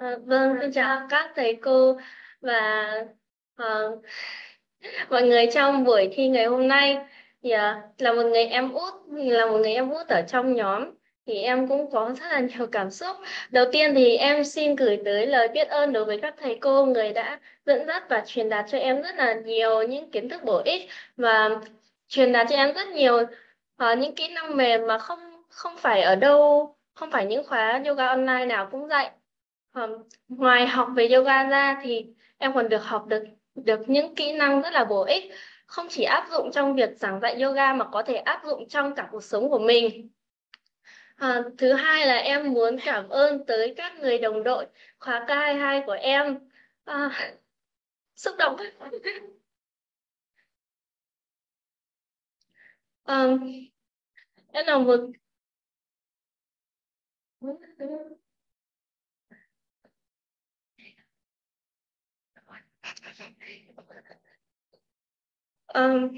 Vâng, xin chào các thầy cô và ờ, mọi người trong buổi thi ngày hôm nay. Thì là một người em út ở trong nhóm, thì em cũng có rất là nhiều cảm xúc. Đầu tiên thì em xin gửi tới lời biết ơn đối với các thầy cô, người đã dẫn dắt và truyền đạt cho em rất là nhiều những kiến thức bổ ích, và truyền đạt cho em rất nhiều những kỹ năng mềm mà không không phải ở đâu, không phải những khóa yoga online nào cũng dạy. Ngoài học về yoga ra thì em còn được học được được những kỹ năng rất là bổ ích, không chỉ áp dụng trong việc giảng dạy yoga mà có thể áp dụng trong cả cuộc sống của mình. Thứ hai là em muốn cảm ơn tới các người đồng đội khóa K22 của em. À, xúc động. À, em là một um,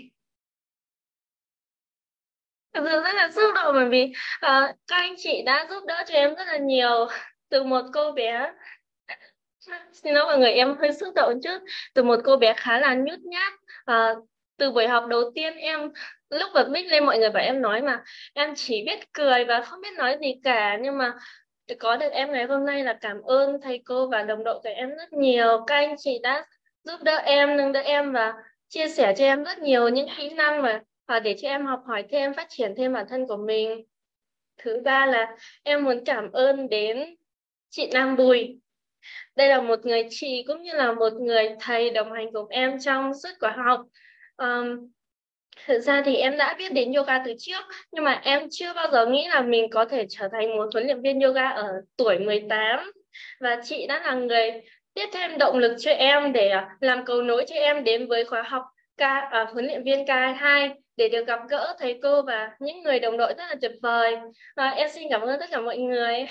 Thực sự rất là xúc động, bởi vì các anh chị đã giúp đỡ cho em rất là nhiều. Từ một cô bé, xin lỗi mọi người, em hơi xúc động chút. Từ một cô bé khá là nhút nhát, từ buổi học đầu tiên em, lúc bật mic lên mọi người bảo em nói mà em chỉ biết cười và không biết nói gì cả, nhưng mà có được em ngày hôm nay là cảm ơn thầy cô và đồng đội của em rất nhiều. Các anh chị đã giúp đỡ em, nâng đỡ em và chia sẻ cho em rất nhiều những kỹ năng và để cho em học hỏi thêm, phát triển thêm bản thân của mình. Thứ ba là em muốn cảm ơn đến chị Nam Bùi. Đây là một người chị cũng như là một người thầy đồng hành cùng em trong suốt khóa học. Um, Thực ra thì em đã biết đến yoga từ trước, nhưng mà em chưa bao giờ nghĩ là mình có thể trở thành một huấn luyện viên yoga ở tuổi 18. Và chị đã là người tiếp thêm động lực cho em để làm cầu nối cho em đến với khóa học huấn luyện viên K2 để được gặp gỡ thầy cô và những người đồng đội rất là tuyệt vời. Và em xin cảm ơn tất cả mọi người.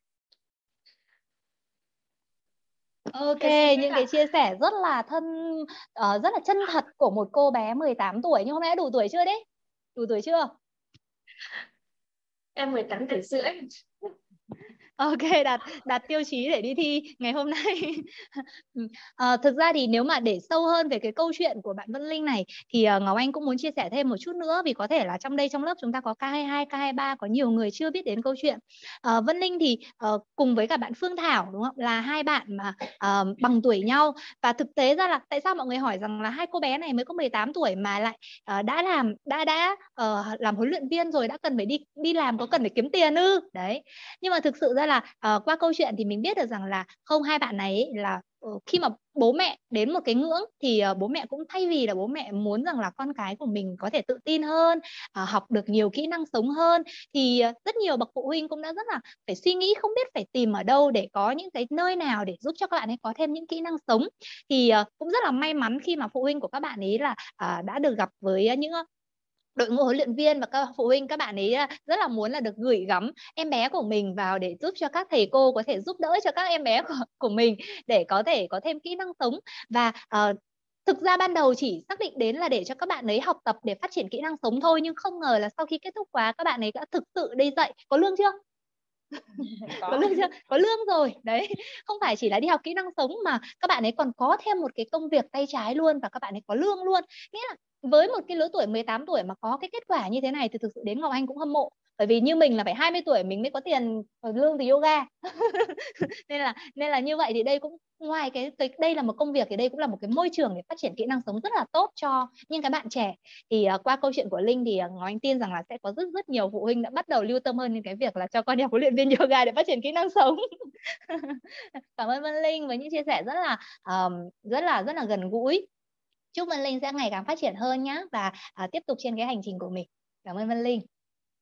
Ok, Em xin phép những cái ạ. chia sẻ rất là rất là chân thật của một cô bé 18 tuổi. Nhưng hôm nay đã đủ tuổi chưa đấy? Đủ tuổi chưa? Em 18 tuổi rưỡi. Ok, đạt đạt tiêu chí để đi thi ngày hôm nay. Thực ra thì nếu mà để sâu hơn về cái câu chuyện của bạn Vân Linh này thì Ngọc Anh cũng muốn chia sẻ thêm một chút nữa, vì có thể là trong lớp chúng ta có K22, K23, có nhiều người chưa biết đến câu chuyện. Vân Linh thì cùng với cả bạn Phương Thảo, đúng không, là hai bạn mà bằng tuổi nhau, và thực tế ra là tại sao mọi người hỏi rằng là hai cô bé này mới có 18 tuổi mà lại làm huấn luyện viên rồi, đã cần phải đi đi làm, có cần phải kiếm tiền ư? Đấy, nhưng mà thực sự ra là qua câu chuyện thì mình biết được rằng là không, hai bạn này ấy, là khi mà bố mẹ đến một cái ngưỡng thì bố mẹ cũng, thay vì là bố mẹ muốn rằng là con cái của mình có thể tự tin hơn, học được nhiều kỹ năng sống hơn, thì rất nhiều bậc phụ huynh cũng đã rất là phải suy nghĩ không biết phải tìm ở đâu để có những cái nơi nào để giúp cho các bạn ấy có thêm những kỹ năng sống. Thì cũng rất là may mắn khi mà phụ huynh của các bạn ấy là đã được gặp với những đội ngũ huấn luyện viên, và các phụ huynh các bạn ấy rất là muốn là được gửi gắm em bé của mình vào để giúp cho các thầy cô có thể giúp đỡ cho các em bé của mình để có thể có thêm kỹ năng sống. Và thực ra ban đầu chỉ xác định đến là để cho các bạn ấy học tập để phát triển kỹ năng sống thôi, nhưng không ngờ là sau khi kết thúc khóa các bạn ấy đã thực sự đi dạy. Có lương chưa? Có lương chưa? Có lương rồi đấy. Không phải chỉ là đi học kỹ năng sống mà các bạn ấy còn có thêm một cái công việc tay trái luôn, và các bạn ấy có lương luôn. Nghĩa là với một cái lứa tuổi 18 tuổi mà có cái kết quả như thế này thì thực sự đến Ngọc Anh cũng hâm mộ. Bởi vì như mình là phải 20 tuổi mình mới có tiền lương từ yoga. Nên là như vậy thì đây cũng, ngoài cái đây là một công việc thì đây cũng là một cái môi trường để phát triển kỹ năng sống rất là tốt cho những cái bạn trẻ. Thì qua câu chuyện của Linh thì Ngọc Anh tin rằng là sẽ có rất rất nhiều phụ huynh đã bắt đầu lưu tâm hơn đến cái việc là cho con đi học huấn luyện viên yoga để phát triển kỹ năng sống. Cảm ơn Vân Linh với những chia sẻ rất là gần gũi. Chúc Vân Linh sẽ ngày càng phát triển hơn nhé, và tiếp tục trên cái hành trình của mình. Cảm ơn Vân Linh.